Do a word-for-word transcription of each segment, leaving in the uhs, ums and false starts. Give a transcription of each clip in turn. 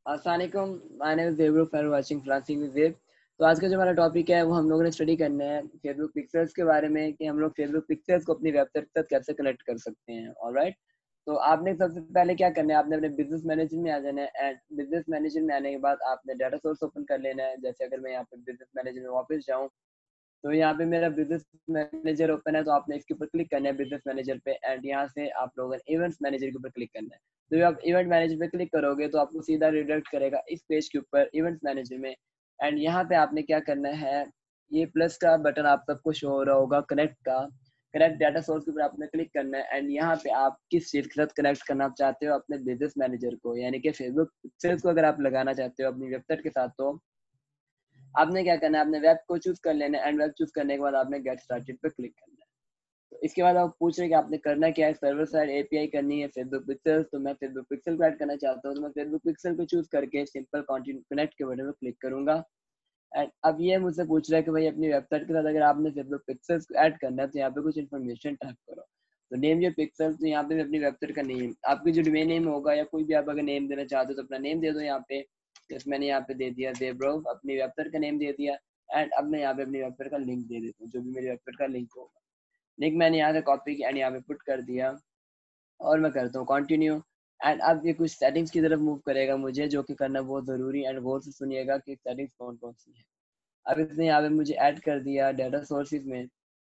अस्सलामुअलैकुम, my name is Devroop for watching freelancing with Dev. तो आज का जो हमारा टॉपिक है वो हम लोगों ने स्टडी करना है फेसबुक पिक्सेल्स के बारे में कि हम लोग फेसबुक पिक्सेल्स को अपनी वेबसाइट के साथ कैसे कनेक्ट कर सकते हैं। ऑलराइट, तो आपने सबसे पहले क्या करना है, आपने अपने बिजनेस मैनेजर में आ जाना है एंड बिजनेस मैनेजर में आने के बाद आपने डाटा सोर्स ओपन कर लेना है। जैसे अगर मैं यहाँ पे बिजनेस मैनेजर में वापस जाऊँ तो यहाँ पे मेरा बिजनेस मैनेजर ओपन है, तो आपने इसके ऊपर क्लिक करना है बिजनेस मैनेजर पे एंड यहाँ से आप लोगों ने इवेंट्स मैनेजर के ऊपर क्लिक करना है। तो जब आप इवेंट मैनेजर पे क्लिक करोगे तो आपको सीधा रिडायरेक्ट करेगा इस पेज के ऊपर इवेंट्स मैनेजर में। एंड यहाँ पे आपने क्या करना है, ये प्लस का बटन आप सबको शो हो रहा होगा कनेक्ट का, कनेक्ट डाटा सोर्स के ऊपर आपने क्लिक करना है एंड यहाँ पे आप किस चीज के साथ कनेक्ट करना चाहते हो अपने बिजनेस मैनेजर को, यानी कि फेसबुक पिक्सेल्स को अगर आप लगाना चाहते हो अपनी वेबसाइट के साथ तो आपने क्या करना है, आपने वेब को चूज कर लेना है एंड वेब चूज करने के बाद आपने गेट स्टार्टेड पे क्लिक करना है। तो इसके बाद आप पूछ रहे हैं कि आपने करना क्या है, सर्वर साइड एपीआई करनी है फेसबुक पिक्सल। तो मैं फेसबुक पिक्सल को ऐड करना चाहता हूँ, तो मैं फेसबुक पिक्सल को चूज करके सिंपल कंटिन्यू कनेक्ट के बटन पर क्लिक करूंगा। एंड अब ये मुझसे पूछ रहा है कि भाई अपनी वेबसाइट के साथ अगर आपने फेसबुक पिक्सल्स को ऐड करना है तो यहाँ पे कुछ इन्फॉर्मेशन टाइप करो। तो नेम योर पिक्सल, तो यहाँ पे अपनी वेबसाइट का नेम, आपकी जो डोमेन नेम होगा या कोई भी आप अगर नेम देना चाहते हो तो अपना नेम दे दो यहाँ पे। जैसे मैंने यहाँ पे दे दिया देवब्रो, अपनी वेबसाइट का नेम दे दिया। एंड अब मैं यहाँ पे अपनी वेबसाइट का लिंक दे देता हूँ, जो भी मेरी वेबसाइट का लिंक होगा। लिंक मैंने यहाँ से कॉपी किया एंड यहाँ पे पुट कर दिया और मैं करता हूँ कंटिन्यू। एंड अब ये कुछ सेटिंग्स की तरफ मूव करेगा मुझे, जो कि करना बहुत ज़रूरी एंड गौर से सुनिएगा कि सेटिंग्स कौन कौन सी है। अब इसने यहाँ पे मुझे ऐड कर दिया डाटा सोर्सेज में।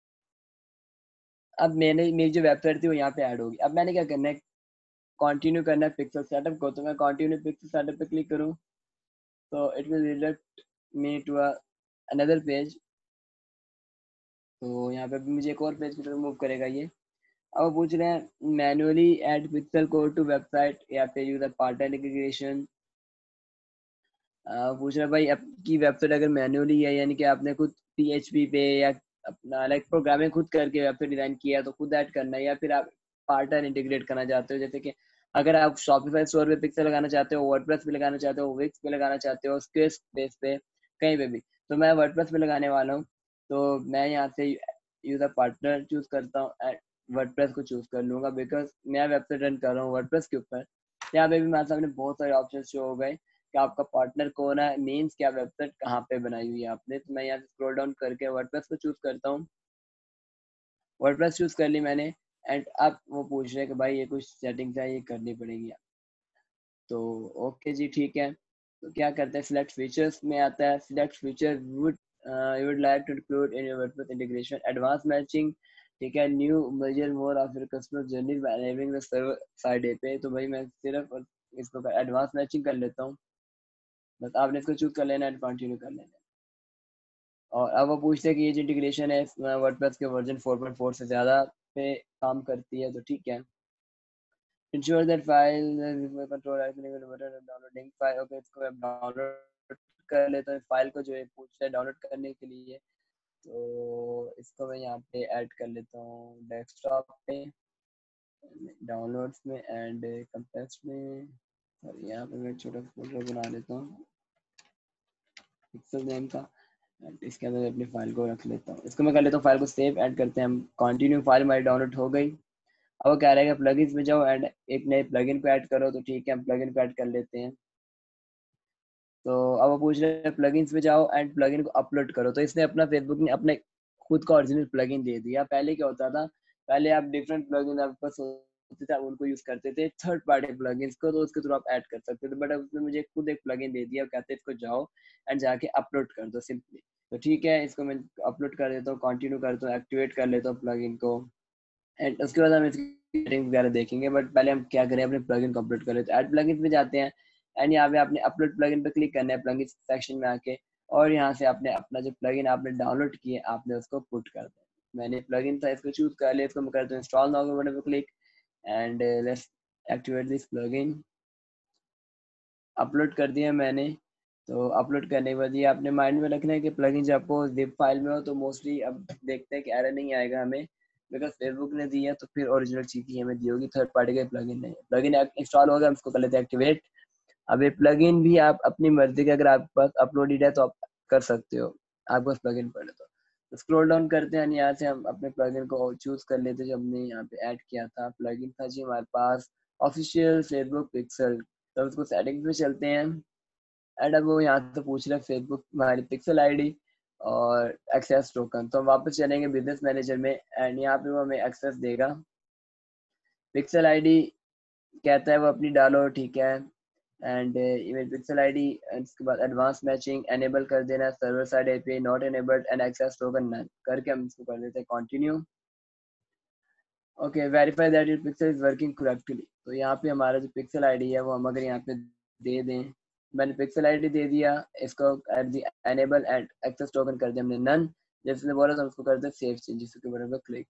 अब मैंने मेरी जो वेबसाइट थी वो यहाँ पे ऐड होगी। अब मैंने क्या करना है, कंटिन्यू करना है पिक्सल सेटअप को। तो मैं कंटिन्यू पिक्सल सेटअप पे क्लिक करूँ तो it will redirect me to another page. तो यहाँ पे भी मुझे एक और पेज की तरफ मूव करेगा ये। अब वो पूछ रहे हैं manually add pixel code to website या फिर यूजर पार्टनर इंटीग्रेशन। पूछ रहा है भाई आपकी वेबसाइट अगर मैनुअली है, यानी कि आपने खुद पीएचपी पे या अपना लाइक प्रोग्रामिंग खुद करके वेबसाइट डिजाइन किया है तो खुद ऐड करना है, या फिर आप पार्टनर इंटीग्रेट करना चाहते हो। जैसे कि अगर आप शॉपिफाई स्टोर पे पिक्सल लगाना चाहते हो, वर्डप्रेस पे लगाना चाहते हो, विक्स पे लगाना चाहते हो, स्क्वेयर बेस पे, कहीं पे भी, तो मैं वर्डप्रेस पे लगाने वाला हूँ। तो मैं यहाँ से यूजर पार्टनर चूज करता हूँ, वर्डप्रेस को चूज कर लूंगा बिकॉज मैं वेबसाइट रन कर रहा हूँ वर्डप्रेस के ऊपर। यहाँ पे भी मेरे सामने बहुत सारे ऑप्शन शो हो गए कि आपका पार्टनर कौन है, मीन्स क्या वेबसाइट कहाँ पे बनाई हुई है आपने। तो मैं यहाँ से स्क्रॉल डाउन करके वर्डप्रेस को चूज करता हूँ, वर्डप्रेस चूज कर ली मैंने। एंड अब वो पूछ रहे हैं कि भाई ये कुछ सेटिंग्स है ये करनी पड़ेगी। तो ओके जी ठीक है, तो क्या करते हैं, सिलेक्ट फीचर्स में आता है, select feature would you would like to include in your WordPress integration, advance matching, ठीक है, new measure more of your customer journey by enabling the server side API. तो भाई मैं सिर्फ इसको एडवांस मैचिंग कर लेता हूँ, बस आपने इसको चूज कर लेना है, कंटिन्यू कर लेना है। और अब वो पूछते हैं कि ये जो इंटीग्रेशन है वर्डप्रेस के वर्जन फोर पॉइंट फोर से ज़्यादा पे काम करती है, तो ठीक है। Ensure that file control downloading file, okay इसको अब डाउनलोड कर लेता हूँ फाइल को जो है पूछ रहा है डाउनलोड करने के लिए। तो इसको मैं यहाँ पे ऐड कर लेता हूँ डेस्कटॉप पे, डाउनलोड्स में एंड कंप्रेस में, और यहाँ पे मैं छोटा फोल्डर बना लेता हूँ पिक्सल नेम का। इसके अंदर अपनी फाइल को रख लेता हूँ, इसको मैं कर लेता हूँ फाइल को सेव, ऐड करते हैं हम कंटिन्यू। फाइल हमारी डाउनलोड हो गई। अब वो कह रहा है कि प्लगइन्स में जाओ एंड एक नए प्लगइन को ऐड करो। तो ठीक है, हम प्लगइन को ऐड कर लेते हैं। तो अब वो पूछ रहे हैं प्लगइन्स में जाओ एंड प्लगइन को अपलोड करो। तो इसने अपना फेसबुक ने अपने खुद का ओरिजिनल प्लगइन दे दिया। पहले क्या होता था, पहले आप डिफरेंट प्लगइन आपके पास होते थे, आप उनको यूज करते थे थर्ड पार्टी प्लगइन्स को, तो उसके थ्रू आप ऐड कर सकते थे। बट अब उसने मुझे खुद एक प्लगइन दे दिया, कहते हैं इसको जाओ एंड जाके अपलोड कर दो सिंपली। तो ठीक है, इसको मैं अपलोड कर देता हूँ, कंटिन्यू करता हूँ, एक्टिवेट कर लेता हूँ प्लगइन को। एंड उसके बाद हम इसकी सेटिंग्स वगैरह देखेंगे, बट पहले हम क्या करें, अपने प्लगइन को अपलोड कर लेते हैं। ऐड प्लगइन्स में जाते हैं एंड यहाँ पे आपने अपलोड प्लगइन पे क्लिक करना है प्लगइन सेक्शन में आके, और यहाँ से आपने अपना जो प्लगइन आपने डाउनलोड किए आपने उसको पुट कर दिया। मैंने प्लगइन था इसको चूज कर लिया, इसको मैं करता हूँ इंस्टॉल नाउ के बटन पे click and let's activate this plugin. Upload कर दिया मैंने। तो अपलोड करने के बाद ये आपने माइंड में रखना है कि प्लगइन जब आपको जिप फाइल में हो तो मोस्टली अब देखते हैं कि एरर नहीं आएगा हमें, बिकॉज फेसबुक ने दी है तो फिर ओरिजिनल चीज ही हमें दी होगी, थर्ड पार्टी का प्लगइन नहीं। प्लगइन इंस्टॉल हो गया, हम इसको कर लेते हैं एक्टिवेट। अब ये प्लगइन भी आप अपनी मर्जी के, अगर आपके पास अपलोडेड है तो आप कर सकते हो, आपके पास प्लगइन पड़े तो स्क्रॉल डाउन करते हैं, यहाँ से हम अपने प्लगइन को चूज कर लेते हैं जो हमने यहाँ पे ऐड किया था। प्लगइन था जी हमारे पास ऑफिशियल फेसबुक पिक्सल तो उसको सेटिंग्स में चलते हैं एंड अब वो यहाँ से पूछ रहा है फेसबुक हमारी पिक्सल आईडी और एक्सेस टोकन। तो हम वापस चलेंगे बिजनेस मैनेजर में एंड यहाँ पे वो हमें एक्सेस देगा। पिक्सल आईडी कहता है वो अपनी डालो, ठीक है। एंड ईमेल पिक्सल आईडी, इसके बाद एडवांस मैचिंग एनेबल कर देना, server side API not enabled and access token none करके हम इसको कर देते हैं continue. Okay, verify that your pixel is working correctly. तो यहाँ पे हमारा जो पिक्सल आईडी है वो हम अगर यहाँ पे दे दें, मैंने पिक्सल आईडी दे दिया, इसको एनेबल एंड एक्सेस टोकन कर दिया हमने नन, जैसे बोला तो उसको कर दे सेव चेंजेस के बटन पर क्लिक।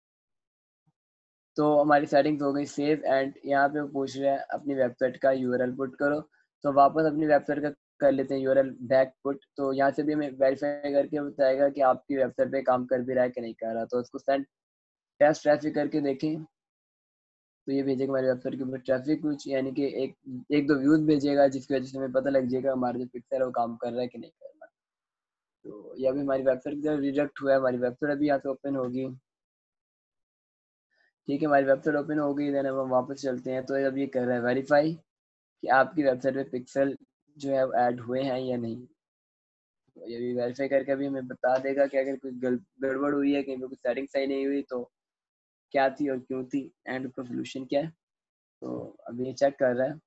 तो हमारी सेटिंग्स हो गई सेव एंड यहाँ पे वो पूछ रहा है अपनी वेबसाइट का यूआरएल पुट करो। तो वापस अपनी वेबसाइट का कर लेते हैं यूआरएल बैक पुट। तो यहाँ से भी हमें वेरीफाई करके बताएगा कि आपकी वेबसाइट पे काम कर भी रहा है कि नहीं कर रहा। तो उसको सेंड टेस्ट ट्रैफिक करके देखें तो ये भेजेगा हमारी वेबसाइट के ऊपर ट्रैफिक कुछ, यानी कि एक एक दो व्यूज भेजेगा जिसकी वजह से हमें पता लग जाएगा हमारा जो पिक्सल है वो काम कर रहा है कि नहीं कर रहा। तो ये अभी हमारी वेबसाइट की तरफ रिजेक्ट हुआ है, हमारी वेबसाइट अभी यहाँ से ओपन होगी। ठीक है, हमारी वेबसाइट ओपन हो गई। देन हम वापस चलते हैं। तो अब ये कर रहा है वेरीफाई कि आपकी वेबसाइट पे पिक्सल जो है ऐड हुए हैं या नहीं। तो ये भी वेरीफाई करके अभी हमें बता देगा कि अगर कुछ गड़बड़ हुई है, कहीं पे कुछ सेटिंग सही नहीं हुई तो क्या थी और क्यों थी एंड उसका सोल्यूशन क्या है। तो अभी ये चेक कर रहा है।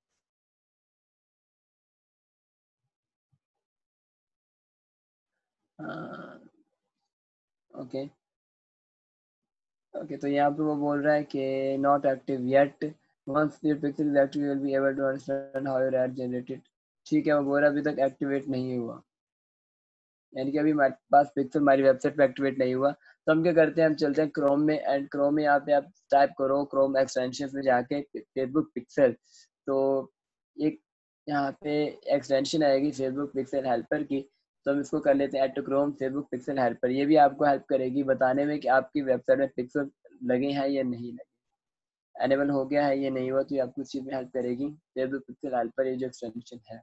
ओके ओके, तो यहाँ पे वो बोल रहा है कि not active yet, once your pixel is active you will be able to understand how your ad generated. ठीक है, वो बोल रहा है अभी तक एक्टिवेट नहीं हुआ, यानी कि अभी हमारे पास पिक्सल हमारी वेबसाइट पे एक्टिवेट नहीं हुआ। तो हम क्या करते हैं, हम चलते हैं क्रोम में एंड क्रोम में यहाँ पे आप टाइप करो क्रोम एक्सटेंशन में जाके फेसबुक पिक्सल। तो एक यहाँ पे एक्सटेंशन आएगी फेसबुक पिक्सल हेल्पर की। तो हम इसको कर लेते हैं add to Chrome Facebook pixel helper. ये भी आपको हेल्प करेगी बताने में कि आपकी वेबसाइट में पिक्सल लगे हैं या नहीं लगे, एनेबल हो गया है या नहीं हुआ। तो ये आपको इस चीज़ में हेल्प करेगी फेसबुक पिक्सल हेल्पर, ये जो एक्सटेंशन है।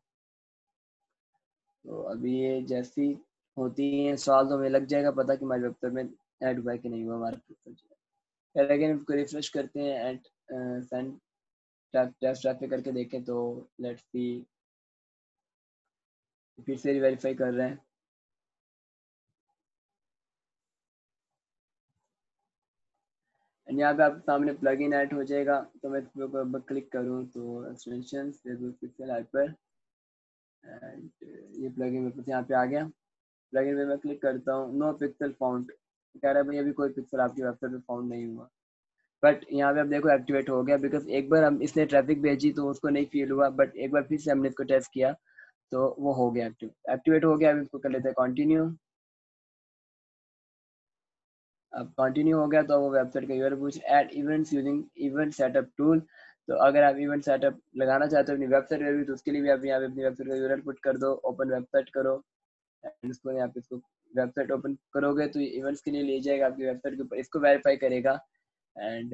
तो अभी ये जैसी होती है सवाल तो हमें लग जाएगा पता कि हमारे वेबसाइट में ऐड हुआ है कि नहीं हुआ हमारा पिक्सल जो है। फिर अगेन इसको रिफ्रेश करते हैं एंड सेंड टेस्ट ट्रैफिक करके देखें तो लेट्स सी, फिर से वेरीफाई कर रहे हैं। एंड यहाँ पे आपके सामने प्लग इन ऐड हो जाएगा। तो मैं इसके ऊपर क्लिक करूँ तो extension Facebook pixel hyper and ये प्लग इन मेरे पास यहाँ पे आ गया। प्लग इन पे मैं क्लिक करता हूँ, नो पिक्सल फाउंड, कह रहा है भाई अभी कोई पिक्सल आपकी वेबसाइट पे फाउंड नहीं हुआ। बट यहाँ पे आप देखो एक्टिवेट हो गया, बिकॉज एक बार हम इसने ट्रैफिक भेजी तो उसको नहीं फील हुआ, बट एक बार फिर से हमने इसको टेस्ट किया तो वो हो गया एक्टिव एक्टिवेट हो गया। अभी इसको कर लेते हैं कंटिन्यू। अब कंटिन्यू हो गया तो वो वेबसाइट का यूआरएल पूछ add events using event setup tool. तो अगर आप इवेंट सेटअप लगाना चाहते हो अपनी वेबसाइट में भी तो उसके लिए भी आप यहाँ पे अपनी वेबसाइट का यूआरएल पुट कर दो, ओपन वेबसाइट करो एंड इसको यहाँ पे इसको वेबसाइट ओपन करोगे तो इवेंट्स के लिए ले जाएगा आपकी वेबसाइट के ऊपर, इसको वेरीफाई करेगा एंड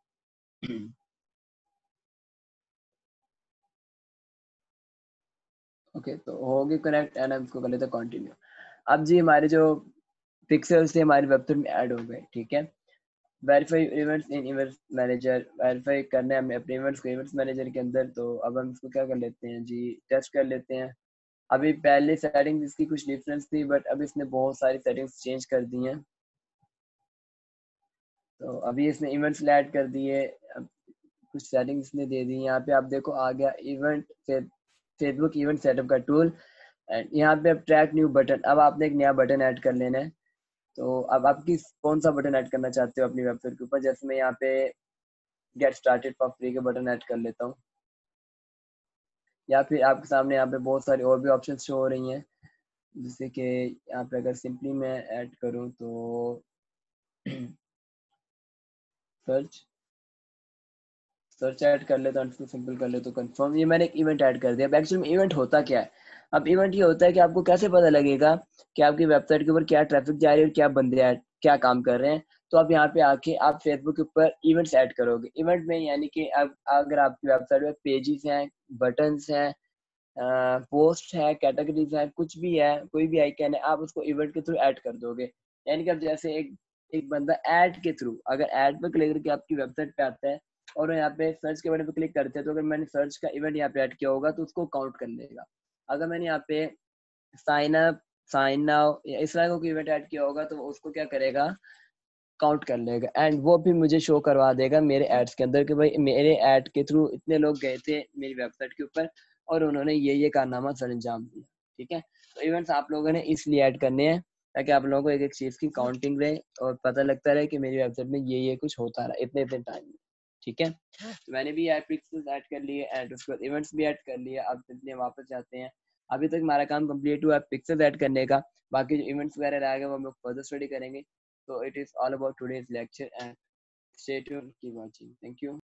ओके okay, तो होगी कनेक्ट एंड हम इसको कर लेते हैं कंटिन्यू। अब जी हमारे जो पिक्सल्स थे हमारी वेबसाइट में ऐड हो गए। ठीक है, verify events in events manager, verify करना है हमने अपने इवेंट्स को इवेंट्स मैनेजर के अंदर। तो अब हम इसको क्या कर लेते हैं जी, टेस्ट कर लेते हैं। अभी पहले सेटिंग्स इसकी कुछ डिफरेंस थी बट अब इसने बहुत सारी सेटिंग्स चेंज कर दी हैं। तो अभी इसने इवेंट्स ऐड कर दिए, अब कुछ सेटिंग्स इसने दे दी। यहाँ पे आप देखो आ गया इवेंट फेसबुक इवेंट सेटअप का टूल एंड यहाँ पे अब ट्रैक न्यू बटन, अब आपने एक नया बटन ऐड कर लेना है। तो अब आप किस कौन सा बटन ऐड करना चाहते हो अपनी वेबसाइट के ऊपर, जैसे मैं यहाँ पे गेट स्टार्टेड फॉर फ्री के बटन ऐड कर लेता हूँ, या फिर आपके सामने यहाँ पे बहुत सारी और भी ऑप्शन शो हो रही हैं। जैसे कि यहाँ पे अगर सिंपली मैं ऐड करूँ तो सर्च सर्च ऐड कर लेता हूँ, सिंपल कर ले तो कंफर्म, ये मैंने एक इवेंट ऐड कर दिया। अब एक्चुअली में इवेंट होता क्या है, अब इवेंट ये होता है कि आपको कैसे पता लगेगा कि आपकी वेबसाइट के ऊपर क्या ट्रैफिक जा रही है और क्या बंदे ऐड क्या काम कर रहे हैं। तो आप यहाँ पे आके आप फेसबुक के ऊपर इवेंट्स ऐड करोगे। इवेंट में यानी कि अब अगर आपकी वेबसाइट में पेजेस हैं, बटन्स हैं, पोस्ट है, कैटेगरीज है, कुछ भी है, कोई भी आइकन है, आप उसको इवेंट के थ्रू ऐड कर दोगे। यानी कि अब जैसे एक एक बंदा ऐड के थ्रू अगर ऐड पे क्लिक करके आपकी वेबसाइट पे आता है और यहाँ पे सर्च के बटन पे क्लिक करते हैं तो अगर मैंने सर्च का इवेंट यहाँ पे ऐड किया होगा तो उसको काउंट कर लेगा। अगर मैंने यहाँ पे साइन अप, साइन नाउ या इस तरह का कोई इवेंट ऐड किया होगा तो उसको क्या करेगा, काउंट कर लेगा एंड वो भी मुझे शो करवा देगा मेरे एड्स के अंदर कि भाई मेरे ऐड के थ्रू इतने लोग गए थे मेरी वेबसाइट के ऊपर और उन्होंने ये ये कारनामा सर अंजाम दिया। ठीक है, तो इवेंट्स आप लोगों ने इसलिए ऐड करने हैं ताकि आप लोगों को एक एक चीज की काउंटिंग रहे और पता लगता रहे कि मेरी वेबसाइट में ये ये कुछ होता रहा इतने इतने टाइम में। ठीक है, तो मैंने भी ऐड पिक्सेल्स ऐड कर लिए एंड उसके बाद इवेंट्स भी ऐड कर लिए। अब चलते हैं वापस जाते हैं, अभी तक हमारा काम कंप्लीट हुआ पिक्सेल्स ऐड करने का, बाकी जो इवेंट्स वगैरह रह गए वो हम लोग फर्दर स्टडी करेंगे। So it is all about today's lecture and stay tuned, keep watching. Thank you.